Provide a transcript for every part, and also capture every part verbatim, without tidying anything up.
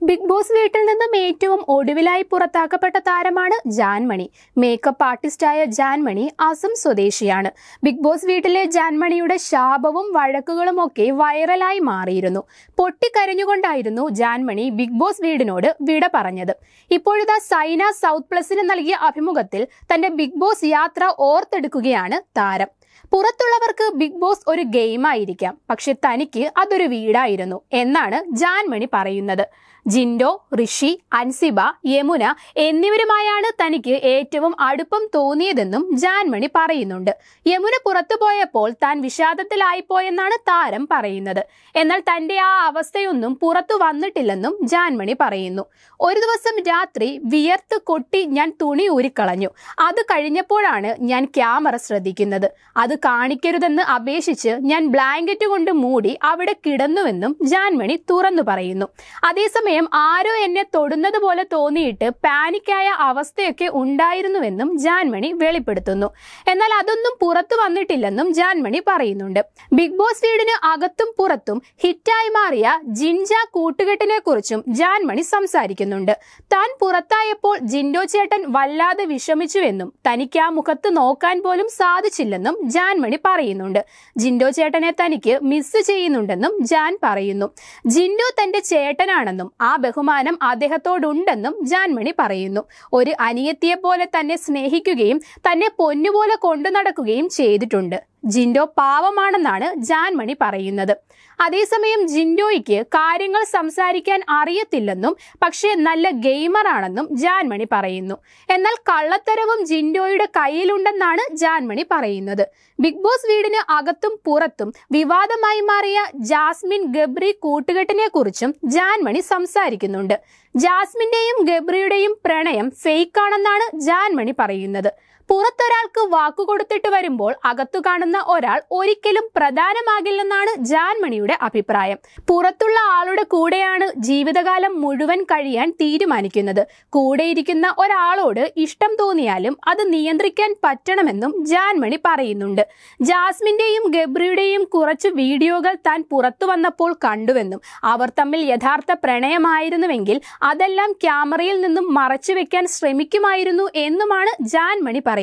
Big boss വീട്ടിൽ നിന്നും ഏറ്റവും ഒടുവിലായി പുറത്താക്കപ്പെട്ട താരമാണ് ജാൻമണി. മേക്കപ്പ് ആർട്ടിസ്റ്റായ ജാൻമണി അസം സ്വദേശിയാണ്. ബിഗ് ബോസ് വീട്ടിലെ ജാൻമണിയുടെ ശാപവും വഴക്കുകളും ഒക്കെ വൈറലായി മാറിയിരുന്നു. പൊട്ടിക്കരഞ്ഞുകൊണ്ടായിരുന്നു ജാൻമണി ബിഗ് ബോസ് വീടിനോട് വിട പറഞ്ഞത്. ഇപ്പോഴിതാ സൈന സൗത്ത് പ്ലസിന് നൽകിയ അഭിമുഖത്തിൽ തന്റെ ബിഗ് ബോസ് യാത്ര ഓർത്തെടുക്കുകയാണ് താരം. പുറത്തുള്ളവർക്ക് ബിഗ് ബോസ് ഒരു ഗെയിമായിരിക്കാം, പക്ഷെ തനിക്ക് അതൊരു വീടായിരുന്നു എന്നാണ് ജാൻമണി പറയുന്നത്. ജിൻഡോ, ഋഷി, അൻസിബ, യമുന എന്നിവരുമായാണ് തനിക്ക് ഏറ്റവും അടുപ്പം തോന്നിയതെന്നും ജാൻമണി പറയുന്നുണ്ട്. യമുന പുറത്തു പോയപ്പോൾ താൻ വിഷാദത്തിലായിപ്പോയെന്നാണ് താരം പറയുന്നത്. എന്നാൽ തന്റെ ആ അവസ്ഥയൊന്നും പുറത്തു വന്നിട്ടില്ലെന്നും ജാൻമണി പറയുന്നു. ഒരു ദിവസം രാത്രി വിയർത്ത് കൊട്ടി ഞാൻ തുണി ഊരിക്കളഞ്ഞു. അത് കഴിഞ്ഞപ്പോഴാണ് ഞാൻ ക്യാമറ ശ്രദ്ധിക്കുന്നത്. അത് കാണിക്കരുതെന്ന് അപേക്ഷിച്ച് ഞാൻ ബ്ലാങ്കറ്റ് കൊണ്ട് മൂടി അവിടെ കിടന്നുവെന്നും ജാൻമണി തുറന്നു പറയുന്നു. അതേസമയം ആരോ എന്നെ തൊടുന്നത് പോലെ തോന്നിയിട്ട് പാനിക്കായ അവസ്ഥയൊക്കെ ഉണ്ടായിരുന്നുവെന്നും ജാൻമണി വെളിപ്പെടുത്തുന്നു. എന്നാൽ അതൊന്നും പുറത്തു വന്നിട്ടില്ലെന്നും ജാൻമണി പറയുന്നുണ്ട്. ബിഗ് ബോസ് വീടിന് അകത്തും പുറത്തും ഹിറ്റായി മാറിയ ജിൻജ കൂട്ടുകെട്ടിനെ കുറിച്ചും ജാൻമണി സംസാരിക്കുന്നുണ്ട്. താൻ പുറത്തായപ്പോൾ ജിൻഡോ ചേട്ടൻ വല്ലാതെ വിഷമിച്ചുവെന്നും തനിക്ക് ആ മുഖത്ത് നോക്കാൻ പോലും സാധിച്ചില്ലെന്നും ജാൻമണി പറയുന്നുണ്ട്. ജിൻഡോ ചേട്ടനെ തനിക്ക് മിസ് ചെയ്യുന്നുണ്ടെന്നും ജാൻ പറയുന്നു. ജിൻഡോ തന്റെ ചേട്ടനാണെന്നും ആ ബഹുമാനം അദ്ദേഹത്തോടുണ്ടെന്നും ജാൻമണി പറയുന്നു. ഒരു അനിയത്തിയെ പോലെ തന്നെ സ്നേഹിക്കുകയും തന്നെ പൊന്നുപോലെ കൊണ്ടു നടക്കുകയും ചെയ്തിട്ടുണ്ട്. ജിൻഡോ പാവമാണെന്നാണ് ജാൻമണി പറയുന്നത്. അതേസമയം ജിൻഡോയ്ക്ക് കാര്യങ്ങൾ സംസാരിക്കാൻ അറിയത്തില്ലെന്നും പക്ഷേ നല്ല ഗെയിമറാണെന്നും ജാൻമണി പറയുന്നു. എന്നാൽ കള്ളത്തരവും ജിൻഡോയുടെ കയ്യിലുണ്ടെന്നാണ് ജാൻമണി പറയുന്നത്. ബിഗ് ബോസ് വീടിന് അകത്തും പുറത്തും വിവാദമായി മാറിയ ജാസ്മിൻ ഗബ്രി കൂട്ടുകെട്ടിനെ കുറിച്ചും ജാൻമണി സംസാരിക്കുന്നുണ്ട്. ജാസ്മിന്റെയും ഗബ്രിയുടെയും പ്രണയം ഫേക്കാണെന്നാണ് ജാൻമണി പറയുന്നത്. പുറത്തൊരാൾക്ക് വാക്കുകൊടുത്തിട്ട് വരുമ്പോൾ അകത്തു കാണുന്ന ഒരാൾ ഒരിക്കലും പ്രധാനമാകില്ലെന്നാണ് ജാൻമണിയുടെ അഭിപ്രായം. പുറത്തുള്ള ആളുടെ കൂടെയാണ് ജീവിതകാലം മുഴുവൻ കഴിയാൻ തീരുമാനിക്കുന്നത്. കൂടെയിരിക്കുന്ന ഒരാളോട് ഇഷ്ടം തോന്നിയാലും അത് നിയന്ത്രിക്കാൻ പറ്റണമെന്നും ജാൻമണി പറയുന്നുണ്ട്. ജാസ്മിന്റെയും ഗബ്രിയുടെയും കുറച്ച് വീഡിയോകൾ താൻ പുറത്തു വന്നപ്പോൾ കണ്ടുവെന്നും അവർ തമ്മിൽ യഥാർത്ഥ പ്രണയമായിരുന്നുവെങ്കിൽ അതെല്ലാം ക്യാമറയിൽ നിന്നും മറച്ചു വെക്കാൻ ശ്രമിക്കുമായിരുന്നു എന്നുമാണ് ജാൻമണി പറയുന്നത്.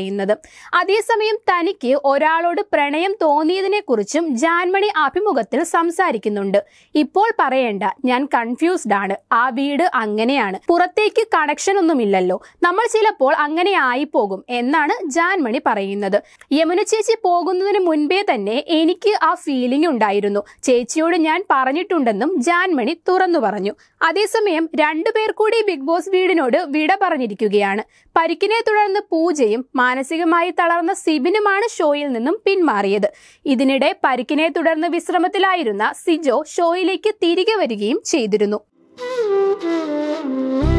അതേസമയം തനിക്ക് ഒരാളോട് പ്രണയം തോന്നിയതിനെ കുറിച്ചും ജാൻമണി അഭിമുഖത്തിൽ സംസാരിക്കുന്നുണ്ട്. ഇപ്പോൾ പറയേണ്ട, ഞാൻ കൺഫ്യൂസ്ഡ് ആണ്. ആ വീട് അങ്ങനെയാണ്, പുറത്തേക്ക് കണക്ഷൻ ഒന്നുമില്ലല്ലോ, നമ്മൾ ചിലപ്പോൾ അങ്ങനെ ആയിപ്പോകും എന്നാണ് ജാൻമണി പറയുന്നത്. യമുന ചേച്ചി പോകുന്നതിന് മുൻപേ തന്നെ എനിക്ക് ആ ഫീലിംഗ് ഉണ്ടായിരുന്നു. ചേച്ചിയോട് ഞാൻ പറഞ്ഞിട്ടുണ്ടെന്നും ജാൻമണി തുറന്നു പറഞ്ഞു. അതേസമയം രണ്ടുപേർ കൂടി ബിഗ് ബോസ് വീടിനോട് വിട പറഞ്ഞിരിക്കുകയാണ്. പരിക്കിനെ തുടർന്ന് പൂജയും മാനസികമായി തളർന്ന സിബിനുമാണ് ഷോയിൽ നിന്നും പിന്മാറിയത്. ഇതിനിടെ പരിക്കിനെ തുടർന്ന് വിശ്രമത്തിലായിരുന്ന സിജോ ഷോയിലേക്ക് തിരികെ വരികയും ചെയ്തിരുന്നു.